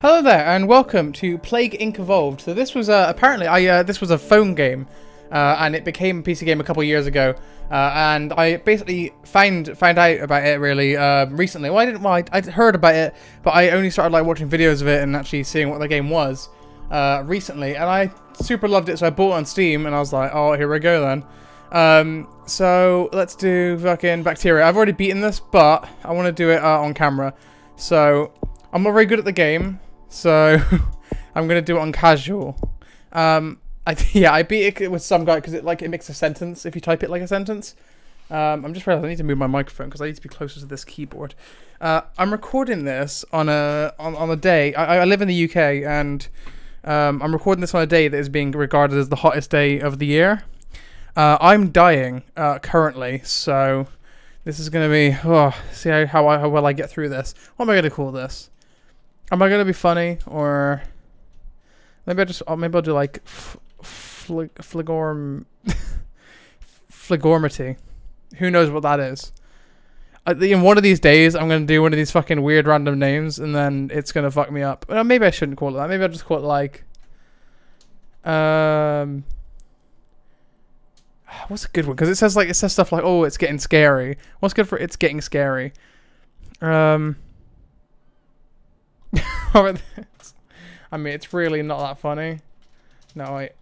Hello there, and welcome to Plague Inc. Evolved. So this was apparently this was a phone game, and it became a PC game a couple of years ago. And I basically found out about it really recently. Well, I'd heard about it, but I only started like watching videos of it and actually seeing what the game was recently. And I super loved it, so I bought it on Steam, and I was like, oh, here we go then. So let's do fucking Bacteria. I've already beaten this, but I want to do it on camera. So I'm not very good at the game. So I'm gonna do it on casual. I beat it with some guy because it makes a sentence if you type it like a sentence. I'm just realizing I need to move my microphone because I need to be closer to this keyboard. I'm recording this on a day. I live in the UK, and I'm recording this on a day that is being regarded as the hottest day of the year. I'm dying currently, so this is gonna be see how well I get through this. What am I gonna call this? Am I gonna be funny, or maybe I'll do like phlegormity. Who knows what that is? In one of these days, I'm gonna do one of these fucking weird random names, and then it's gonna fuck me up. Well, maybe I shouldn't call it that. Maybe I'll just call it like what's a good one? Because it says stuff like, oh, it's getting scary. What's good for it's getting scary? I mean, it's really not that funny. No, wait.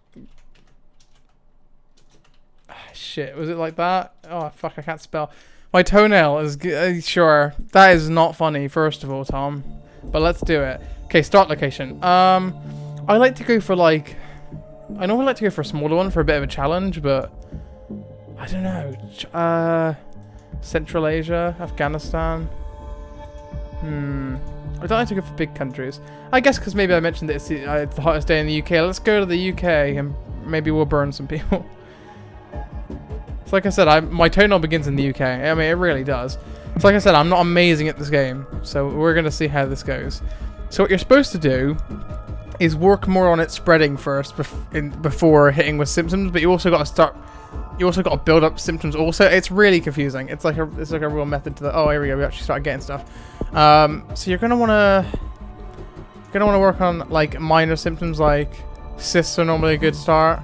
Shit, was it like that? Oh, fuck, I can't spell. My toenail is... sure, that is not funny, first of all, Tom. But let's do it. Okay, start location. I like to go for, like... I normally like to go for a smaller one for a bit of a challenge, but... I don't know. Central Asia, Afghanistan... I don't like to go for big countries. I guess because maybe I mentioned that it's the hottest day in the UK. Let's go to the UK and maybe we'll burn some people. So like I said, my toenail begins in the UK. I mean, it really does. So like I said, I'm not amazing at this game. So we're going to see how this goes. So what you're supposed to do is work more on it spreading first before hitting with symptoms. But you also got to start... You also got to build up symptoms also. It's really confusing. It's like a real method to the... Oh, here we go. We actually started getting stuff. So you're gonna wanna work on like minor symptoms like cysts are normally a good start.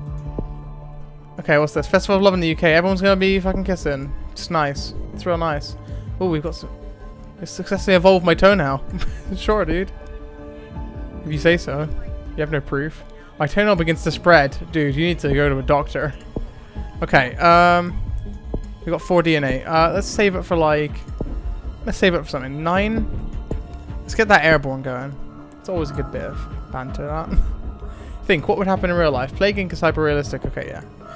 Okay, what's this? Festival of Love in the UK. Everyone's gonna be fucking kissing. It's nice. It's real nice. Oh, we've got some... I successfully evolved my toenail. Sure, dude. If you say so. You have no proof. My toenail begins to spread. Dude, you need to go to a doctor. Okay, we got 4 DNA. Let's save it for like... Let's save it for something. 9? Let's get that airborne going. It's always a good bit of banter, that. Think, what would happen in real life? Plague Inc. is hyper-realistic. Okay,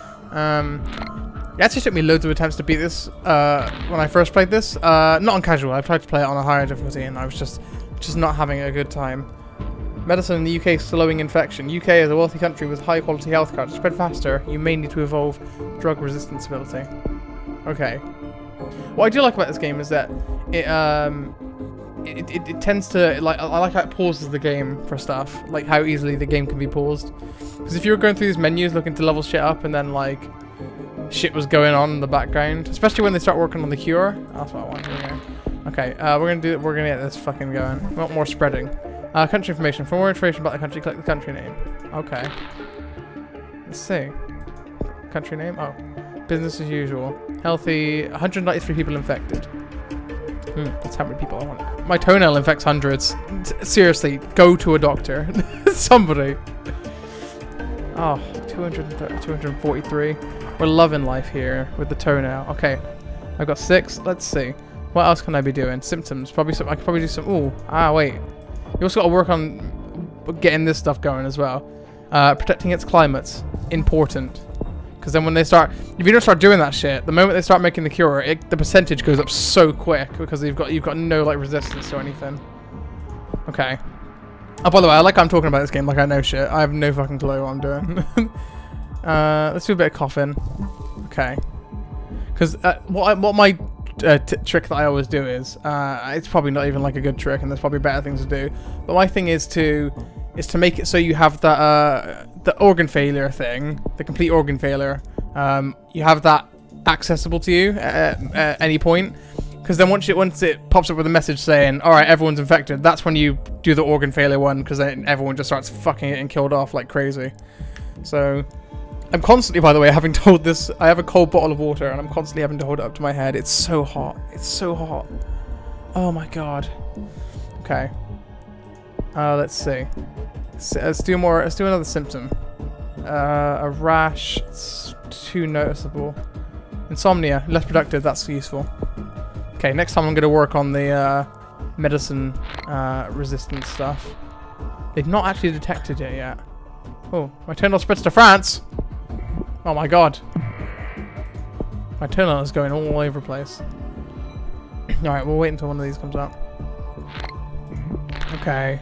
yeah. It actually took me loads of attempts to beat this when I first played this. Not on casual. I tried to play it on a higher difficulty, and I was just not having a good time. Medicine in the UK slowing infection. UK is a wealthy country with high quality healthcare. To spread faster, you may need to evolve drug resistance ability. Okay. What I do like about this game is that it tends to like I like how it pauses the game for stuff, like how easily the game can be paused. Because if you were going through these menus looking to level shit up and then like shit was going on in the background, especially when they start working on the cure. That's what I want to do. Okay, we're gonna get this fucking going. We want more spreading. Country information. For more information about the country, click the country name. Okay. Let's see. Country name? Oh. Business as usual. Healthy. 193 people infected. That's how many people I want. My toenail infects hundreds. Seriously, go to a doctor. Somebody. Oh, 243. We're loving life here with the toenail. Okay. I've got 6. Let's see. What else can I be doing? Symptoms. Probably some. I could probably do some. Ooh. Wait. You also got to work on getting this stuff going as well. Protecting its climates. Important. Because then when they start... If you don't start doing that shit, the moment they start making the cure, the percentage goes up so quick. Because you've got no like resistance or anything. Okay. Oh, by the way, I like how I'm talking about this game like I know shit. I have no fucking clue what I'm doing. Let's do a bit of coughing. Okay. Because what my... trick that I always do is it's probably not even like a good trick, and there's probably better things to do, but my thing is to make it so you have that the organ failure thing, the complete organ failure, you have that accessible to you at any point, Because then once it pops up with a message saying, all right, everyone's infected, that's when you do the organ failure one, because then everyone just starts fucking it and killed off like crazy. So I'm constantly, by the way, having to hold this. I have a cold bottle of water, and I'm constantly having to hold it up to my head. It's so hot. It's so hot. Oh my god. Okay. Let's see. Let's do more. Let's do another symptom. A rash. It's too noticeable. Insomnia. Less productive. That's useful. Okay. Next time I'm going to work on the medicine resistant stuff. They've not actually detected it yet. Oh, my tunnel spreads to France. Oh my god. My tunnel is going all over the place. Alright, we'll wait until one of these comes out. Okay.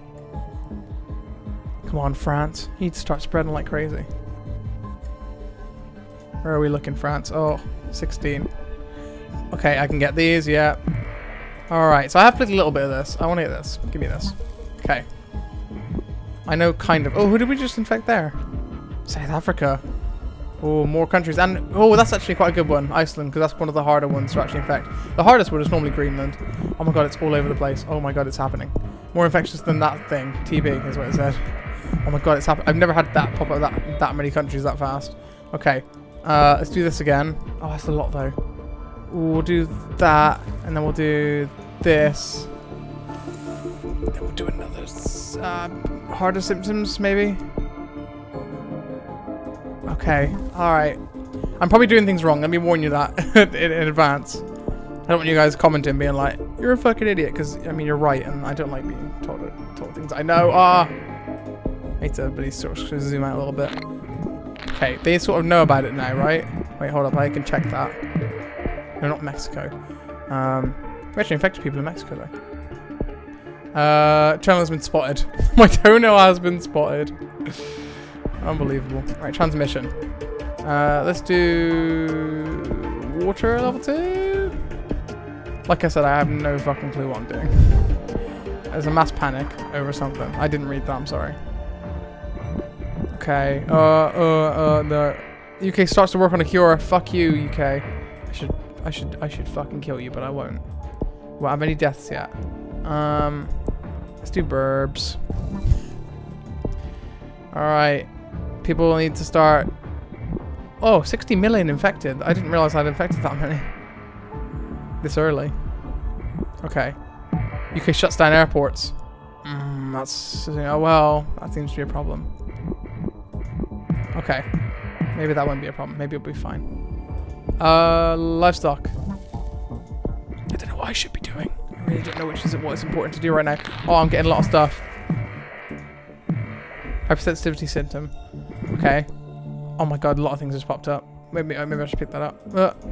Come on, France. You need to start spreading like crazy. Where are we looking, France? Oh, 16. Okay, I can get these, yeah. Alright, so I have played a little bit of this. I want to get this. Give me this. Okay. I know kind of. Oh, who did we just infect there? South Africa. Oh, more countries. And, oh, that's actually quite a good one. Iceland, because that's one of the harder ones to actually infect. The hardest one is normally Greenland. Oh my god, it's all over the place. Oh my god, it's happening. More infectious than that thing. TB is what it said. Oh my god, it's happening. I've never had that pop up that many countries that fast. Okay. Let's do this again. Oh, that's a lot, though. Ooh, we'll do that, and then we'll do this. Then we'll do another harder symptoms, maybe. Okay, alright. I'm probably doing things wrong. Let me warn you that in advance. I don't want you guys commenting being like, you're a fucking idiot, because, I mean, you're right, and I don't like being told things I know. I need to really sort of zoom out a little bit. Okay, they sort of know about it now, right? Wait, hold up, I can check that. No, not Mexico. We actually infected people in Mexico, though. Toenail has been spotted. My toenail has been spotted. Unbelievable. Right, transmission. Let's do water level 2. Like I said, I have no fucking clue what I'm doing. There's a mass panic over something. I didn't read that, I'm sorry. Okay. The UK starts to work on a cure. Fuck you, UK. I should fucking kill you, but I won't. Won't have any deaths yet. Let's do burbs. Alright. People need to start... Oh, 60 million infected. I didn't realize I'd infected that many. This early. Okay. UK shuts down airports. That's... Oh, well, that seems to be a problem. Okay. Maybe that won't be a problem. Maybe it'll be fine. Livestock. I don't know what I should be doing. I really don't know what is important to do right now. Oh, I'm getting a lot of stuff. Hypersensitivity symptom. Okay. Oh my god, a lot of things just popped up. Maybe I should pick that up.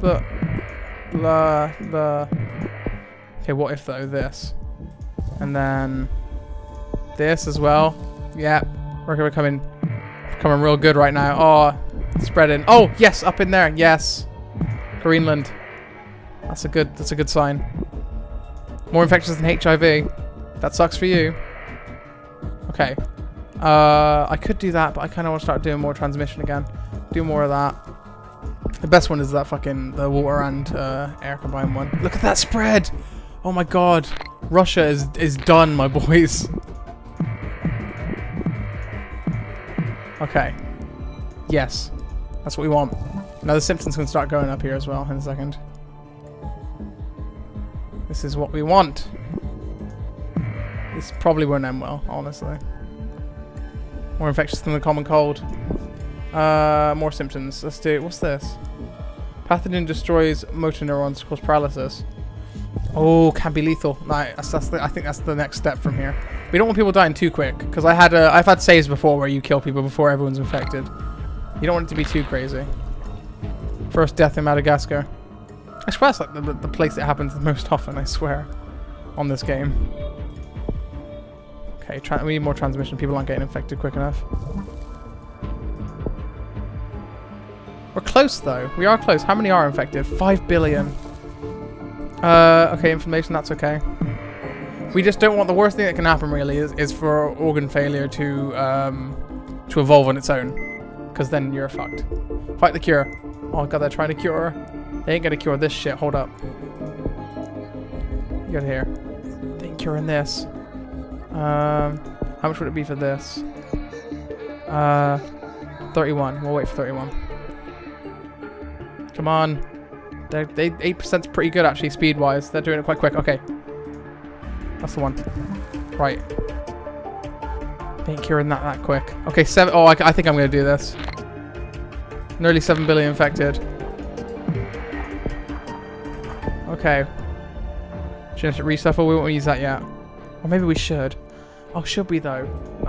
Okay, what if though this? And then this as well. Yeah, we're coming real good right now. Oh, spreading. Oh yes, up in there. Yes, Greenland. That's a good sign. More infectious than HIV. That sucks for you. Okay. I could do that, but I kind of want to start doing more transmission again. Do more of that. The best one is that fucking the water and air combined one. Look at that spread! Oh my god. Russia is done, my boys. Okay. Yes. That's what we want. Now the symptoms can start going up here as well in a second. This is what we want. This probably won't end well, honestly. More infectious than the common cold. More symptoms. Let's do... What's this? Pathogen destroys motor neurons to cause paralysis. Oh, can be lethal. Right, I think that's the next step from here. We don't want people dying too quick, because I've had saves before where you kill people before everyone's infected. You don't want it to be too crazy. First death in Madagascar. I swear that's like the place that happens the most often, I swear, on this game. Okay, we need more transmission. People aren't getting infected quick enough. We're close, though. We are close. How many are infected? 5 billion. Okay, inflammation, that's okay. We just don't want... The worst thing that can happen, really, is for organ failure to evolve on its own. Because then you're fucked. Fight the cure. Oh, God, they're trying to cure her. They ain't gonna cure this shit. Hold up. You got here. I think you're in this. How much would it be for this? 31. We'll wait for 31. Come on. 8%'s pretty good actually, speed-wise. They're doing it quite quick. Okay. That's the one. Right. I think you're in that quick. Okay, 7. Oh, I think I'm going to do this. Nearly 7 billion infected. Okay. Genetic reshuffle. We won't use that yet. Or maybe we should. Oh, should we though?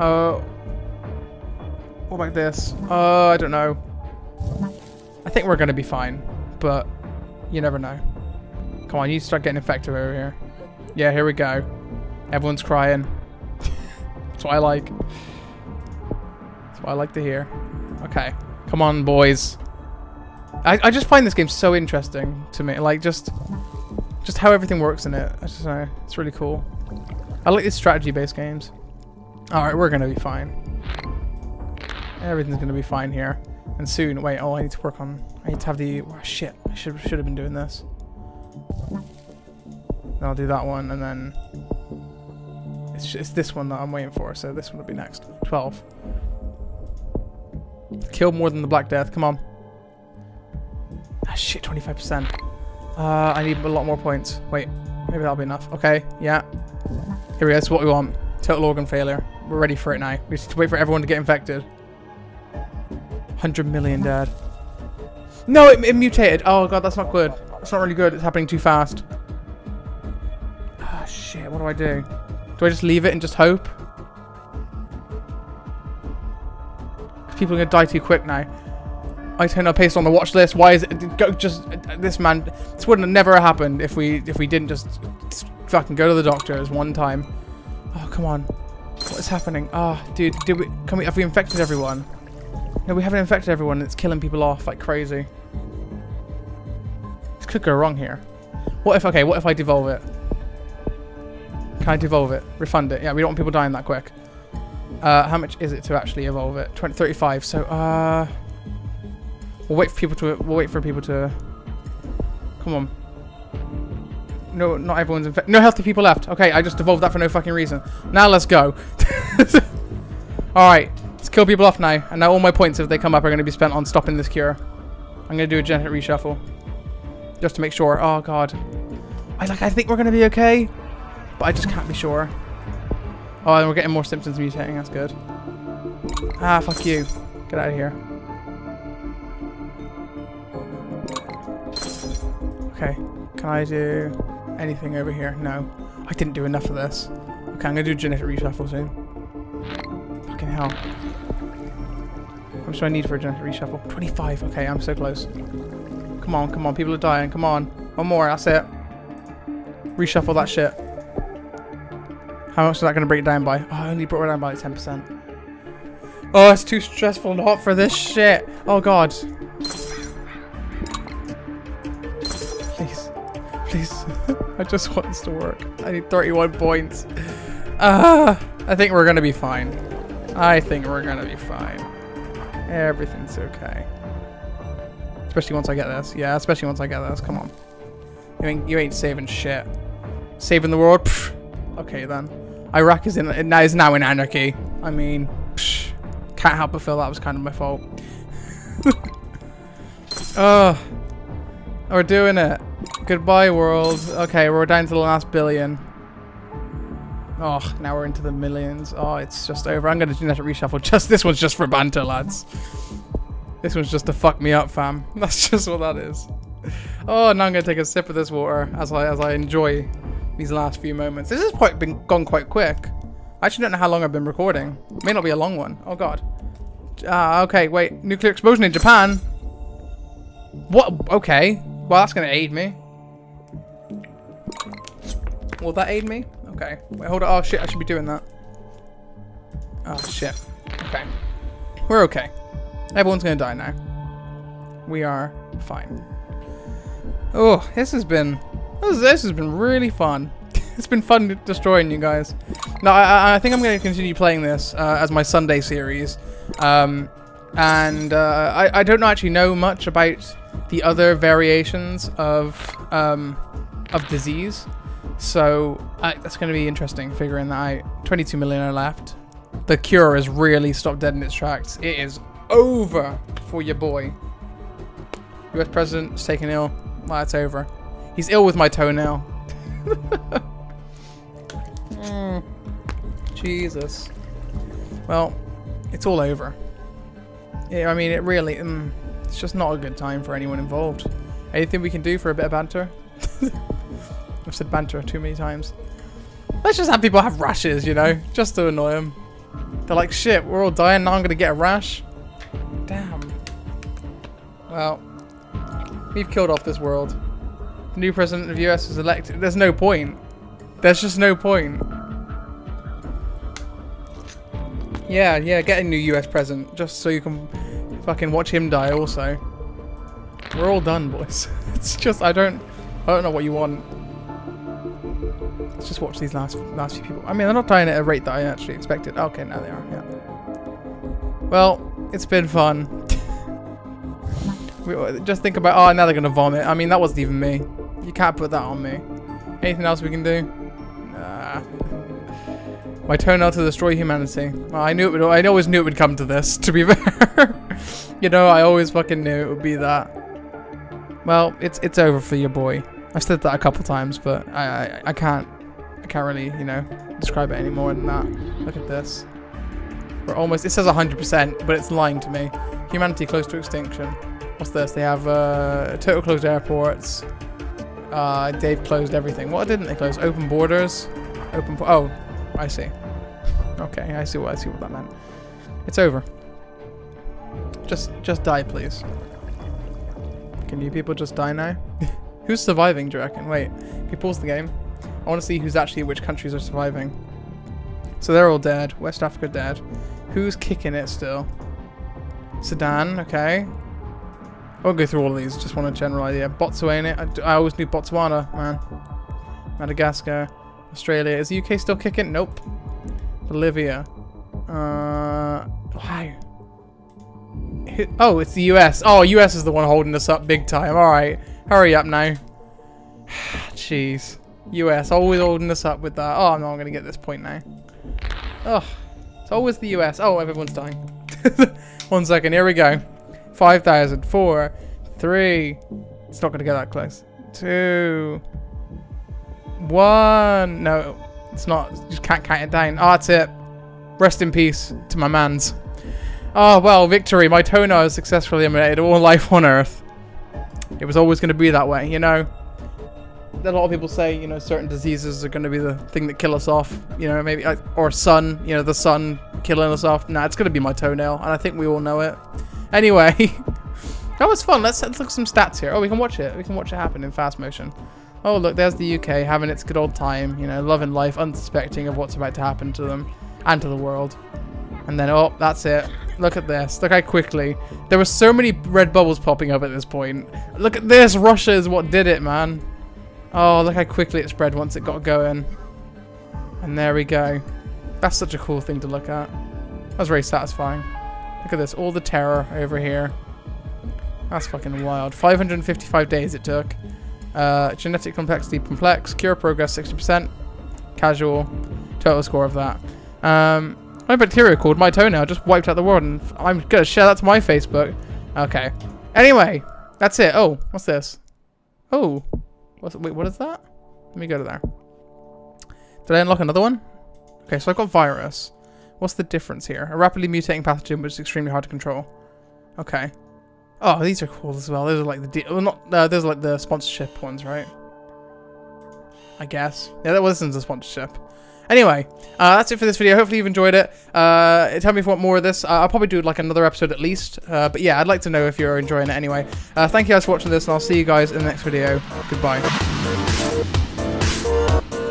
What about this? I don't know. I think we're going to be fine. But you never know. Come on, you start getting infected over here. Yeah, here we go. Everyone's crying. That's what I like. That's what I like to hear. Okay. Come on, boys. I just find this game so interesting to me. Like, just how everything works in it. I just know. It's really cool. I like these strategy-based games. Alright, we're going to be fine. Everything's going to be fine here. And soon, wait, oh, I need to work on... I need to have the... Oh, shit, I should have been doing this. Then I'll do that one, and then... It's this one that I'm waiting for, so this one will be next. 12. Kill more than the Black Death, come on. Ah, shit, 25%. I need a lot more points. Wait, maybe that'll be enough. Okay, yeah. Here we go, that's what we want. Total organ failure. We're ready for it now. We just need to wait for everyone to get infected. 100 million dead. No, it mutated. Oh god, that's not good. That's not really good. It's happening too fast. Ah, shit. What do I do? Do I just leave it and just hope? People are gonna die too quick now. I turn up paste on the watch list. Why is it just this man? This wouldn't have never happened if we didn't just fucking go to the doctors one time. Oh come on, what is happening? Oh dude, have we infected everyone? No, we haven't infected everyone. It's killing people off like crazy. This could go wrong here. What if I devolve it? Can I devolve it? Refund it? Yeah, we don't want people dying that quick. How much is it to actually evolve it? 35. So we'll wait for people to. Come on. No, not everyone's infected. No healthy people left. Okay, I just devolved that for no fucking reason. Now let's go. All right. Let's kill people off now, and now all my points, if they come up, are going to be spent on stopping this cure. I'm going to do a genetic reshuffle, just to make sure. Oh god, I think we're going to be okay, but I just can't be sure. Oh, and we're getting more symptoms mutating. That's good. Ah, fuck you. Get out of here. Okay, can I do anything over here? No, I didn't do enough of this. Okay, I'm going to do genetic reshuffle soon. Fucking hell. How much do I need for a genetic reshuffle? 25. Okay, I'm so close. Come on, come on. People are dying. Come on. One more. That's it. Reshuffle that shit. How much is that going to break it down by? Oh, I only brought it down by 10%. Oh, it's too stressful not for this shit. Oh, God. Please. Please. I just want this to work. I need 31 points. I think we're going to be fine. I think we're going to be fine. Everything's okay. Especially once I get this. Yeah, especially once I get this. Come on. You ain't saving shit. Saving the world? Pfft. Okay, then. Iraq is now in anarchy. I mean, pfft. Can't help but feel that was kind of my fault. Oh. We're doing it. Goodbye, world. Okay, we're down to the last billion. Oh, now we're into the millions. Oh, it's just over. I'm going to genetic reshuffle. This one's just for banter, lads. This one's just to fuck me up, fam. That's just what that is. Oh, now I'm going to take a sip of this water as I enjoy these last few moments. This has gone quite quick. I actually don't know how long I've been recording. It may not be a long one. Oh, God. Okay, wait. Nuclear explosion in Japan. What? Okay. Well, that's going to aid me. Will that aid me? Okay. Wait, hold on. Oh, shit. I should be doing that. Oh, shit. Okay. We're okay. Everyone's going to die now. We are fine. Oh, this has been really fun. It's been fun destroying you guys. No, I think I'm going to continue playing this as my Sunday series. I don't actually know much about the other variations of disease. So that's going to be interesting figuring that out. 22 million are left. The cure has really stopped dead in its tracks. It is over for your boy. US president is taken ill. Well, it's over. He's ill with my toenail. Jesus. Well, it's all over. Yeah, I mean, it really... it's just not a good time for anyone involved. Anything we can do for a bit of banter? I've said banter too many times. Let's just have people have rashes, you know? Just to annoy them. They're like, shit, we're all dying, now I'm gonna get a rash? Damn. Well, we've killed off this world. The new president of the US is elected. There's no point. There's just no point. Yeah, get a new US president, just so you can fucking watch him die also. We're all done, boys. It's just, I don't know what you want. Let's just watch these last few people. I mean, they're not dying at a rate that I actually expected. Okay, now they are, yeah. Well, it's been fun. Just think about, oh, now they're gonna vomit. I mean, that wasn't even me. You can't put that on me. Anything else we can do? Nah. My toenail to destroy humanity. Well, I always knew it would come to this, to be fair. You know, I always fucking knew it would be that. Well, it's over for your boy. I've said that a couple times, but I can't really, you know, describe it any more than that. Look at this. We're almost, it says 100%, but it's lying to me. Humanity close to extinction. What's this? They have total closed airports. They've closed everything. What didn't they close? Open borders. Oh, I see. Okay, I see what that meant. It's over. Just die, please. Can you people just die now? Who's surviving, do you reckon? Wait, can you pause the game? I want to see who's actually, which countries are surviving. So they're all dead. West Africa dead. Who's kicking it still? Sudan, okay. I won't go through all of these, just want a general idea. Botswana, I always knew Botswana, man. Madagascar, Australia. Is the UK still kicking? Nope. Bolivia. Why? Oh, it's the US. Oh, US is the one holding us up big time. Alright, hurry up now. Jeez. US, always holding us up with that. Oh, no, I'm going to get this point now. Oh, it's always the US. Oh, everyone's dying. 1 second, here we go. 5,000, 4, 3. It's not going to get that close. 2, 1. No, it's not. You just can't count it down. Oh, that's it. Rest in peace to my mans. Oh, well, victory. My toenail has successfully eliminated all life on Earth. It was always going to be that way, you know. A lot of people say, you know, certain diseases are going to be the thing that kill us off. You know, maybe, or sun, you know, the sun killing us off. Nah, it's going to be my toenail, and I think we all know it. Anyway, that was fun. Let's look at some stats here. Oh, we can watch it. We can watch it happen in fast motion. Oh, look, there's the UK having its good old time. You know, loving life, unsuspecting of what's about to happen to them and to the world. And then, oh, that's it. Look at this. Look how quickly. There were so many red bubbles popping up at this point. Look at this. Russia is what did it, man. Oh, look how quickly it spread once it got going. And there we go. That's such a cool thing to look at. That was very satisfying. Look at this. All the terror over here. That's fucking wild. 555 days it took. Genetic complexity complex. Cure progress 60%. Casual. Total score of that. My bacteria called my toenail just wiped out the world, and I'm gonna share that to my Facebook. Okay. Anyway, that's it. Oh, what's this? Oh. Wait, what is that? Let me go to there. Did I unlock another one? Okay, so I've got virus. What's the difference here? A rapidly mutating pathogen which is extremely hard to control. Okay. Oh, these are cool as well. Those are like the... Well, not... those are like the sponsorship ones, right? I guess. Yeah, that wasn't a sponsorship. Anyway, that's it for this video. Hopefully you've enjoyed it. Tell me if you want more of this. I'll probably do like another episode at least. But yeah, I'd like to know if you're enjoying it anyway. Thank you guys for watching this, and I'll see you guys in the next video. Goodbye.